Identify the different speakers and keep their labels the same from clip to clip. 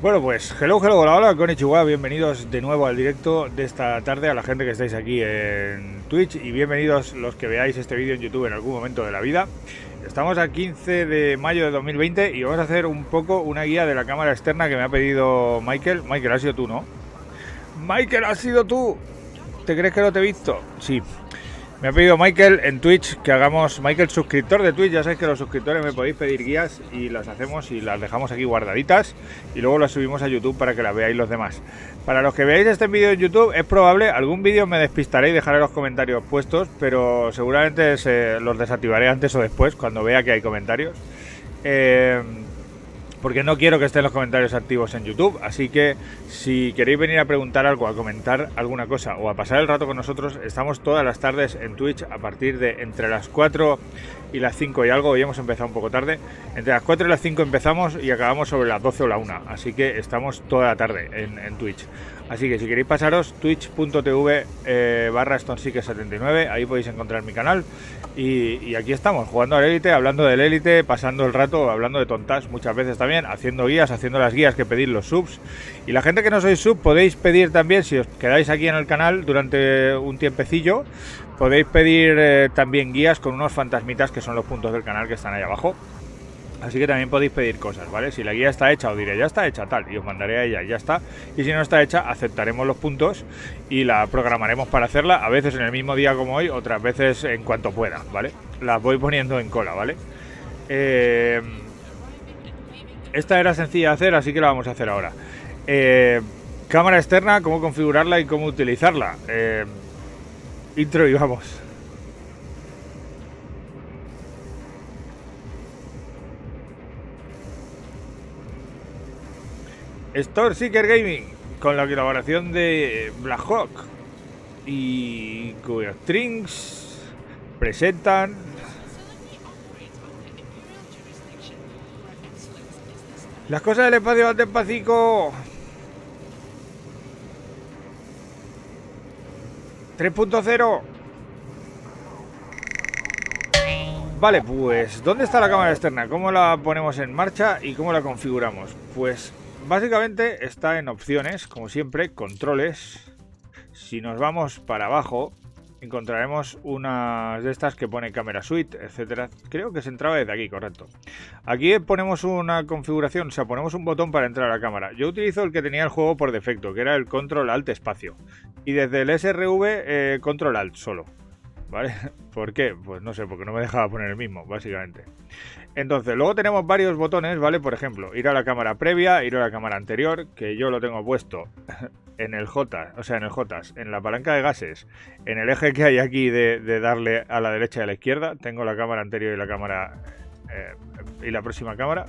Speaker 1: Bueno, pues hello, hola, hola, konnichiwa, bienvenidos de nuevo al directo de esta tarde a la gente que estáis aquí en Twitch y bienvenidos los que veáis este vídeo en YouTube en algún momento de la vida. Estamos a 15 de mayo de 2020 y vamos a hacer un poco una guía de la cámara externa que me ha pedido Michael. Michael, has sido tú, ¿no? Michael, has sido tú. ¿Te crees que no te he visto? Sí. Me ha pedido Michael en Twitch que hagamos... Michael, suscriptor de Twitch, ya sabéis que los suscriptores me podéis pedir guías y las hacemos y las dejamos aquí guardaditas y luego las subimos a YouTube para que las veáis los demás. Para los que veáis este vídeo en YouTube, es probable, algún vídeo me despistaré y dejaré los comentarios puestos, pero seguramente los desactivaré antes o después, cuando vea que hay comentarios. Porque no quiero que estén los comentarios activos en YouTube, así que si queréis venir a preguntar algo, a comentar alguna cosa o a pasar el rato con nosotros, estamos todas las tardes en Twitch a partir de entre las 4 y las 5 y algo. Hoy hemos empezado un poco tarde, entre las 4 y las 5 empezamos y acabamos sobre las 12 o la 1, así que estamos toda la tarde en Twitch. Así que si queréis pasaros, twitch.tv/StoneSeeker79, ahí podéis encontrar mi canal. Y aquí estamos, jugando al Élite, hablando del Élite, pasando el rato, hablando de tontas muchas veces también, haciendo guías, haciendo las guías que pedís los subs. Y la gente que no sois sub, podéis pedir también, si os quedáis aquí en el canal durante un tiempecillo, podéis pedir también guías con unos fantasmitas que son los puntos del canal que están ahí abajo. Así que también podéis pedir cosas, ¿vale? Si la guía está hecha, os diré, ya está hecha, tal, y os mandaré a ella y ya está. Y si no está hecha, aceptaremos los puntos y la programaremos para hacerla, a veces en el mismo día como hoy, otras veces en cuanto pueda, ¿vale? Las voy poniendo en cola, ¿vale? Esta era sencilla de hacer, así que la vamos a hacer ahora. Cámara externa, cómo configurarla y cómo utilizarla. Intro y vamos. StoneSeeker Gaming, con la colaboración de Blackhawk y Geostrings, presentan las cosas del espacio van despacito. 3.0. Vale, pues ¿dónde está la cámara externa? ¿Cómo la ponemos en marcha y cómo la configuramos? Pues básicamente está en opciones, como siempre, controles. Si nos vamos para abajo, encontraremos unas de estas que pone cámara suite, etcétera. Creo que se entraba desde aquí, correcto. Aquí ponemos una configuración, o sea, ponemos un botón para entrar a la cámara. Yo utilizo el que tenía el juego por defecto, que era el control alt espacio. Y desde el SRV, control alt solo. ¿Vale? ¿Por qué? Pues no sé, porque no me dejaba poner el mismo, básicamente. Entonces, luego tenemos varios botones, ¿vale? Por ejemplo, ir a la cámara previa, ir a la cámara anterior, que yo lo tengo puesto en el J, o sea, en el J, en la palanca de gases, en el eje que hay aquí de darle a la derecha y a la izquierda. Tengo la cámara anterior y la cámara y la próxima cámara.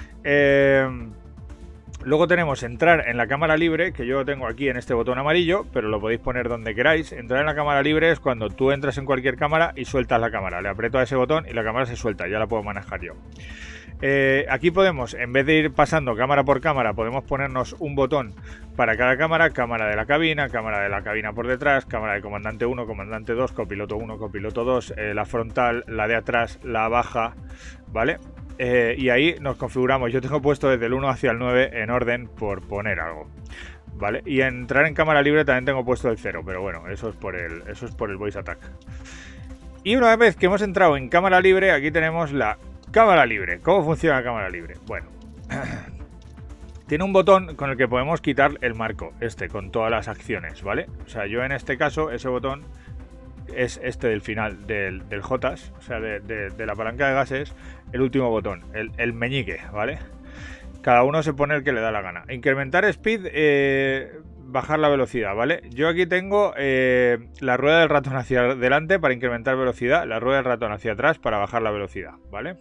Speaker 1: Luego tenemos entrar en la cámara libre, que yo lo tengo aquí en este botón amarillo, pero lo podéis poner donde queráis. Entrar en la cámara libre es cuando tú entras en cualquier cámara y sueltas la cámara. Le aprieto a ese botón y la cámara se suelta, ya la puedo manejar yo. Aquí podemos, en vez de ir pasando cámara por cámara, podemos ponernos un botón para cada cámara. Cámara de la cabina por detrás, cámara de comandante 1, comandante 2, copiloto 1, copiloto 2, la frontal, la de atrás, la baja, ¿vale? Y ahí nos configuramos. Yo tengo puesto desde el 1 hacia el 9 en orden por poner algo, ¿vale? Y entrar en cámara libre también tengo puesto el 0, pero bueno, eso es por el voice attack. Y una vez que hemos entrado en cámara libre, aquí tenemos la cámara libre. ¿Cómo funciona la cámara libre? Bueno, tiene un botón con el que podemos quitar el marco, con todas las acciones, ¿vale? O sea, yo en este caso, ese botón es este del final del JAS, o sea, de la palanca de gases, el último botón, el meñique, ¿vale? Cada uno se pone el que le da la gana. Incrementar speed, bajar la velocidad, ¿vale? Yo aquí tengo la rueda del ratón hacia adelante para incrementar velocidad, la rueda del ratón hacia atrás para bajar la velocidad, ¿vale?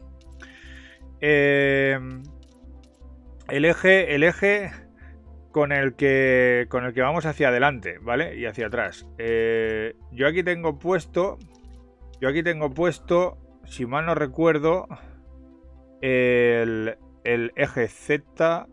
Speaker 1: El eje con el que vamos hacia adelante, ¿vale? Y hacia atrás. Yo aquí tengo puesto, si mal no recuerdo, el eje Z.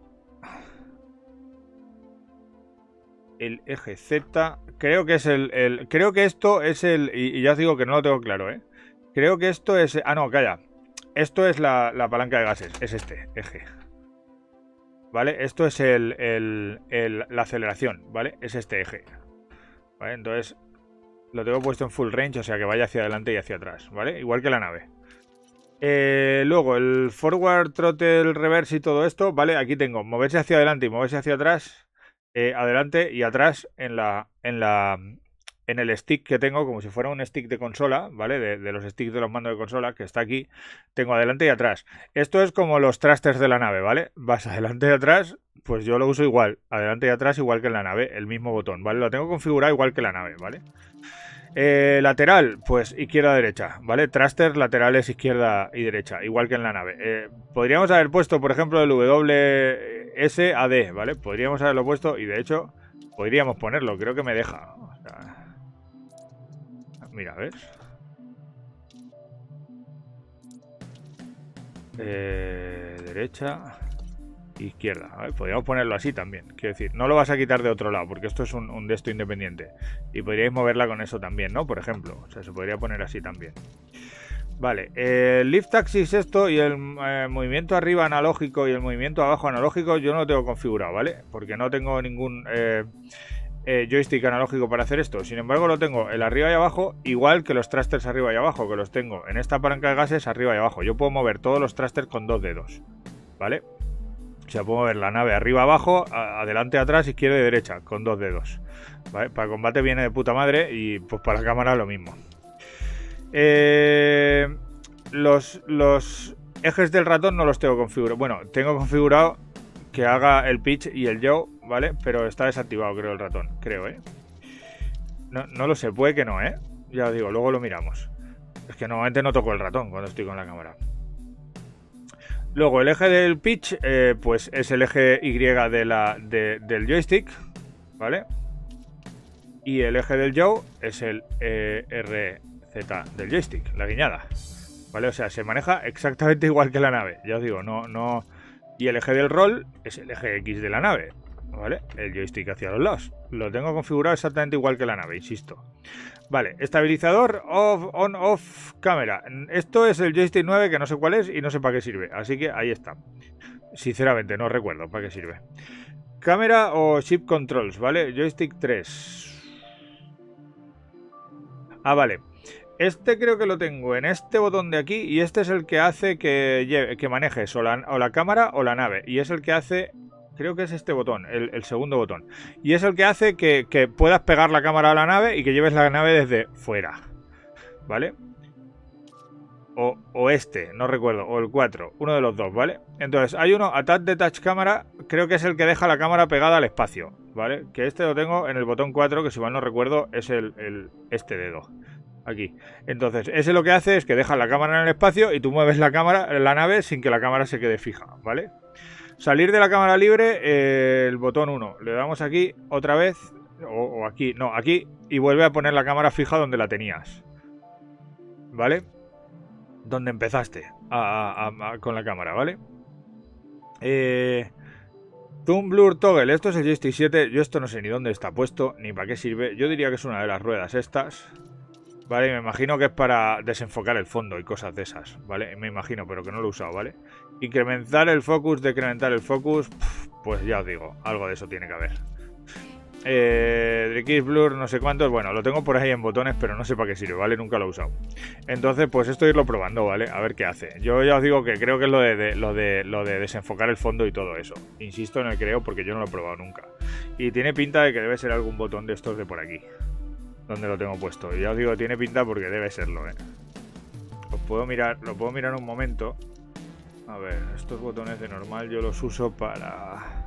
Speaker 1: El eje Z. Creo que es creo que esto es y ya os digo que no lo tengo claro, ¿eh? Creo que esto es. Ah, no, calla. Esto es la palanca de gases. Es este eje. ¿vale? Esto es la aceleración, ¿vale? Es este eje, ¿vale? Entonces lo tengo puesto en full range, o sea que vaya hacia adelante y hacia atrás, ¿vale? Igual que la nave. Luego el forward, throttle, reverse y todo esto, ¿vale? Aquí tengo moverse hacia adelante y moverse hacia atrás, adelante y atrás en el stick que tengo, como si fuera un stick de consola, ¿vale? De los sticks de los mandos de consola, que está aquí, tengo adelante y atrás. Esto es como los thrusters de la nave, ¿vale? Vas adelante y atrás, pues yo lo uso igual, adelante y atrás igual que en la nave, el mismo botón, ¿vale? Lo tengo configurado igual que la nave, ¿vale? Lateral, pues izquierda-derecha, ¿vale? Thruster laterales izquierda y derecha, igual que en la nave. Podríamos haber puesto, por ejemplo, el WSAD, ¿vale? Podríamos haberlo puesto y de hecho podríamos ponerlo, creo que me deja. O sea, mira, ¿ves? Derecha, izquierda, ¿vale? Podríamos ponerlo así también, quiero decir, no lo vas a quitar de otro lado porque esto es un de esto independiente y podríais moverla con eso también, ¿no? Por ejemplo, o sea, se podría poner así también. Vale, el lift axis esto y el movimiento arriba analógico y el movimiento abajo analógico yo no lo tengo configurado, ¿vale? Porque no tengo ningún joystick analógico para hacer esto. Sin embargo, lo tengo el arriba y abajo, igual que los thrusters arriba y abajo, que los tengo en esta palanca de gases arriba y abajo. Yo puedo mover todos los thrusters con 2 dedos, ¿vale? O sea, puedo mover la nave arriba, abajo, adelante, atrás, izquierda y derecha, con 2 dedos, ¿vale? Para combate viene de puta madre y pues para la cámara lo mismo. Los ejes del ratón no los tengo configurados. Bueno, tengo configurado que haga el pitch y el yaw, ¿vale? Pero está desactivado, creo, el ratón, creo, ¿eh? No lo sé, puede que no, ¿eh? Ya os digo, luego lo miramos. Es que normalmente no toco el ratón cuando estoy con la cámara. Luego el eje del pitch, pues es el eje Y del joystick, ¿vale? Y el eje del yaw es el RZ del joystick, la guiñada, ¿vale? O sea, se maneja exactamente igual que la nave, ya os digo, no. Y el eje del roll es el eje X de la nave, ¿vale? El joystick hacia los lados. Lo tengo configurado exactamente igual que la nave, insisto. Vale, estabilizador on-off cámara. Esto es el joystick 9, que no sé cuál es y no sé para qué sirve. Así que ahí está. Sinceramente, no recuerdo para qué sirve. Cámara o Ship Controls, ¿vale? Joystick 3. Ah, vale. Este creo que lo tengo en este botón de aquí y este es el que hace que manejes o la cámara o la nave. Y es el que hace... Creo que es este botón, el segundo botón. Y es el que hace que puedas pegar la cámara a la nave y que lleves la nave desde fuera, ¿vale? O este, no recuerdo, o el 4, uno de los dos, ¿vale? Entonces, hay uno, Attach Detach Camera, creo que es el que deja la cámara pegada al espacio, ¿vale? Que este lo tengo en el botón 4, que si mal no recuerdo es este dedo, aquí. Entonces, ese lo que hace es que deja la cámara en el espacio y tú mueves la nave sin que la cámara se quede fija, ¿vale? Salir de la cámara libre, el botón 1. Le damos aquí otra vez, o aquí, no, aquí, y vuelve a poner la cámara fija donde la tenías, ¿vale? Donde empezaste con la cámara, ¿vale? Zoom Blur Toggle, esto es el joystick 7. Yo esto no sé ni dónde está puesto, ni para qué sirve. Yo diría que es una de las ruedas estas, ¿vale? Me imagino que es para desenfocar el fondo y cosas de esas, ¿vale? Me imagino, pero que no lo he usado, ¿vale? Incrementar el focus, decrementar el focus, pues ya os digo, algo de eso tiene que haber. X Blur, no sé cuántos, bueno, lo tengo por ahí en botones, pero no sé para qué sirve, ¿vale? Nunca lo he usado. Entonces, pues esto irlo probando, ¿vale? A ver qué hace. Yo ya os digo que creo que es lo de desenfocar el fondo y todo eso. Insisto en el creo porque yo no lo he probado nunca. Y tiene pinta de que debe ser algún botón de estos de por aquí, donde lo tengo puesto. Y ya os digo, tiene pinta porque debe serlo, ¿eh? Lo puedo mirar un momento. A ver, estos botones de normal yo los uso para...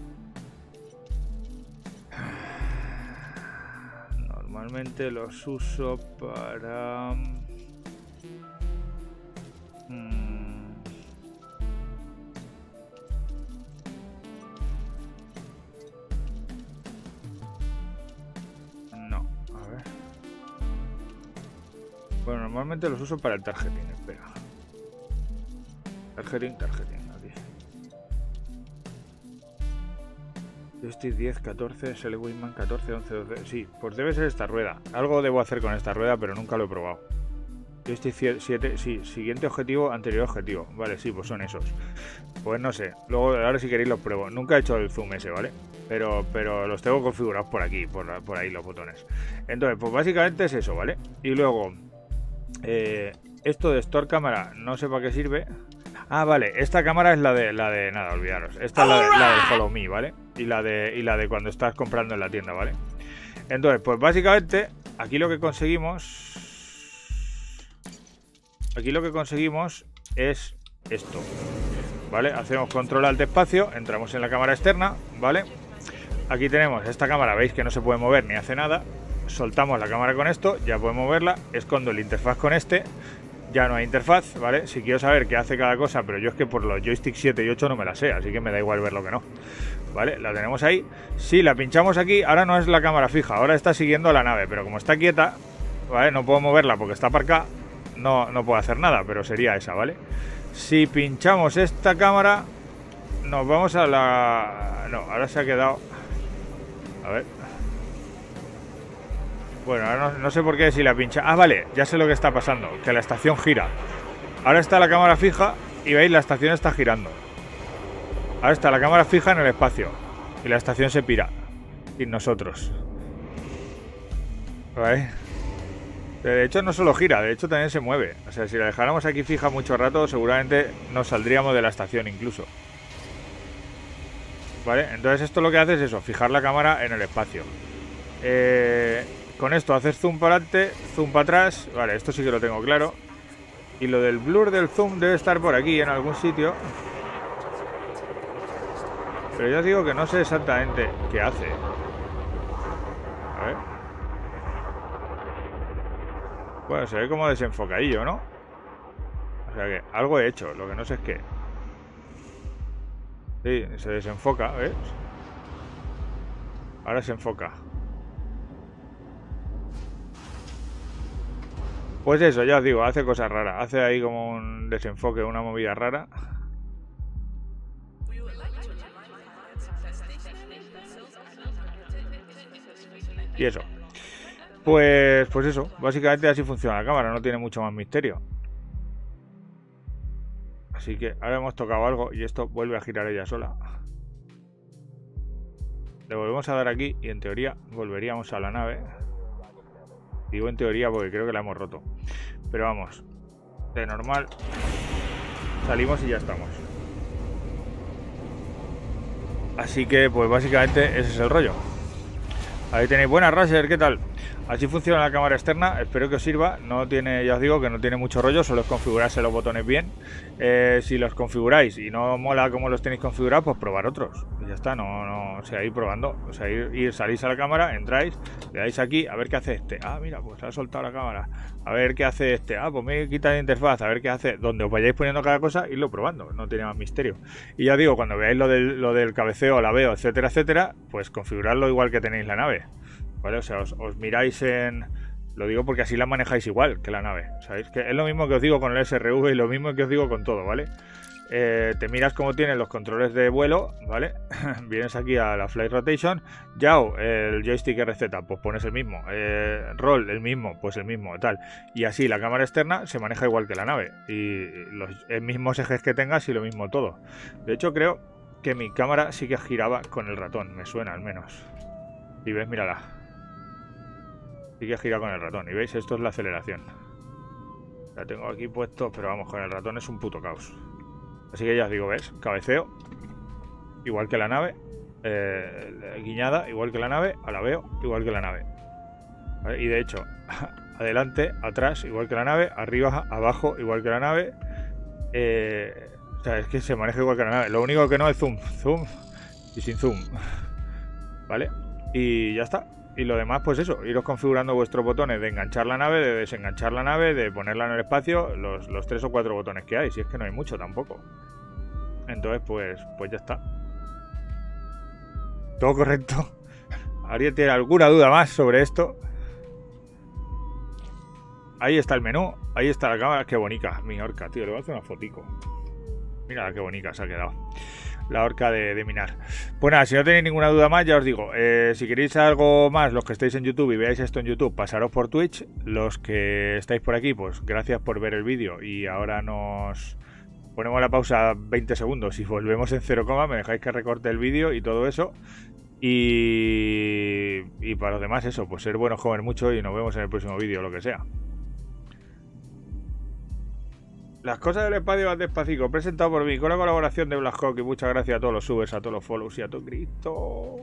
Speaker 1: Normalmente los uso para... No, a ver. Bueno, normalmente los uso para el targeting, espera. Targeting, aquí. Joystick 10, 14, Sele Wingman 14, 11, 12. Sí, pues debe ser esta rueda. Algo debo hacer con esta rueda, pero nunca lo he probado. Joystick 7, sí, siguiente objetivo, anterior objetivo. Vale, sí, pues son esos. Pues no sé, luego ahora si queréis los pruebo. Nunca he hecho el zoom ese, ¿vale? Pero los tengo configurados por aquí, por ahí los botones. Entonces, pues básicamente es eso, ¿vale? Y luego, esto de Store Cámara, no sé para qué sirve. Ah, vale, esta cámara es la de nada, olvidaros. Esta es la del Follow Me, ¿vale? Y la de cuando estás comprando en la tienda, ¿vale? Entonces, pues básicamente, aquí lo que conseguimos es esto, ¿vale? Hacemos control alt espacio, entramos en la cámara externa, ¿vale? Aquí tenemos esta cámara, veis que no se puede mover ni hace nada. Soltamos la cámara con esto, ya puedo moverla. Escondo el interfaz con este, ya no hay interfaz, ¿vale? Si quiero saber qué hace cada cosa, pero yo es que por los joysticks 7 y 8 no me la sé, así que me da igual ver lo que no, ¿vale? La tenemos ahí. Si la pinchamos aquí, ahora no es la cámara fija, ahora está siguiendo a la nave, pero como está quieta, ¿vale? No puedo moverla porque está aparcada, no puedo hacer nada, pero sería esa, ¿vale? Si pinchamos esta cámara, nos vamos a la... No, ahora se ha quedado... A ver... Bueno, ahora no sé por qué si la pincha... Ah, vale, ya sé lo que está pasando, que la estación gira. Ahora está la cámara fija y veis, la estación está girando. Ahora está la cámara fija en el espacio y la estación se pira. Y nosotros. ¿Vale? De hecho no solo gira, de hecho también se mueve. O sea, si la dejáramos aquí fija mucho rato, seguramente nos saldríamos de la estación incluso. ¿Vale? Entonces esto lo que hace es eso, fijar la cámara en el espacio. Con esto haces zoom para adelante, zoom para atrás. Vale, esto sí que lo tengo claro. Y lo del blur del zoom debe estar por aquí en algún sitio. Pero ya os digo que no sé exactamente qué hace. A ver. Bueno, se ve como desenfocadillo, ¿no? O sea que algo he hecho, lo que no sé es qué. Sí, se desenfoca, ¿ves? Ahora se enfoca. Pues eso, ya os digo, hace cosas raras. Hace ahí como un desenfoque, una movida rara. Y eso. Pues eso, básicamente así funciona la cámara, no tiene mucho más misterio. Así que ahora hemos tocado algo y esto vuelve a girar ella sola. Le volvemos a dar aquí y en teoría volveríamos a la nave. Digo en teoría porque creo que la hemos roto. Pero vamos, de normal salimos y ya estamos. Así que pues básicamente ese es el rollo. Ahí tenéis, buenas Razer, ¿qué tal? Así funciona la cámara externa, espero que os sirva. No tiene, ya os digo que no tiene mucho rollo, solo es configurarse los botones bien. Si los configuráis y no mola como los tenéis configurados, pues probar otros. Y ya está, no, o sea, ir probando. O sea, salís a la cámara, entráis, le dais aquí, a ver qué hace este. Ah, mira, pues ha soltado la cámara. A ver qué hace este. Ah, pues me quita la interfaz, a ver qué hace. Donde os vayáis poniendo cada cosa, irlo probando, no tiene más misterio. Y ya digo, cuando veáis lo del cabeceo, la veo, etcétera, etcétera, pues configurarlo igual que tenéis la nave. ¿Vale? O sea, os miráis en... Lo digo porque así la manejáis igual que la nave. ¿Sabéis? Que es lo mismo que os digo con el SRV y lo mismo que os digo con todo, ¿vale? Te miras cómo tienen los controles de vuelo, ¿vale? Vienes aquí a la Flight Rotation. YAO, el joystick RZ, pues pones el mismo. Roll, el mismo, pues el mismo, tal. Y así la cámara externa se maneja igual que la nave. Y los mismos ejes que tengas y lo mismo todo. De hecho, creo que mi cámara sí que giraba con el ratón. Me suena, al menos. Y ves, mírala. Sí que gira con el ratón. Y veis, esto es la aceleración. La tengo aquí puesto, pero vamos, con el ratón es un puto caos. Así que ya os digo, ¿ves? Cabeceo, igual que la nave. Guiñada, igual que la nave. Alabeo, igual que la nave. ¿Vale? Y de hecho, adelante, atrás, igual que la nave. Arriba, abajo, igual que la nave. O sea, es que se maneja igual que la nave. Lo único que no es zoom. Zoom y sin zoom. ¿Vale? Y ya está. Y lo demás, pues eso, iros configurando vuestros botones de enganchar la nave, de desenganchar la nave, de ponerla en el espacio, los 3 o 4 botones que hay, si es que no hay mucho tampoco. Entonces, pues ya está. Todo correcto. ¿Alguien tiene alguna duda más sobre esto? Ahí está el menú, ahí está la cámara, qué bonita, mi orca, tío, le voy a hacer una fotico. Mira qué bonita se ha quedado la horca de minar. Pues nada, si no tenéis ninguna duda más, ya os digo, si queréis algo más, los que estáis en YouTube y veáis esto en YouTube, pasaros por Twitch. Los que estáis por aquí, pues gracias por ver el vídeo. Y ahora nos ponemos la pausa 20 segundos y volvemos en 0, me dejáis que recorte el vídeo y todo eso. Y para los demás eso, pues ser buenos, comer mucho y nos vemos en el próximo vídeo, lo que sea. Las cosas del espacio van despacito, presentado por mí, con la colaboración de Black Hawk, y muchas gracias a todos los subers, a todos los follows y a todo Cristo.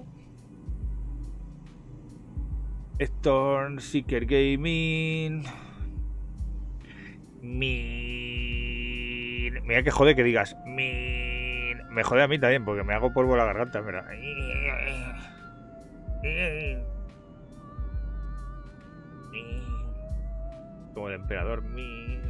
Speaker 1: Storm, Seeker Gaming. Mira que jode que digas. Me jode a mí también, porque me hago polvo la garganta, mira. Como el emperador.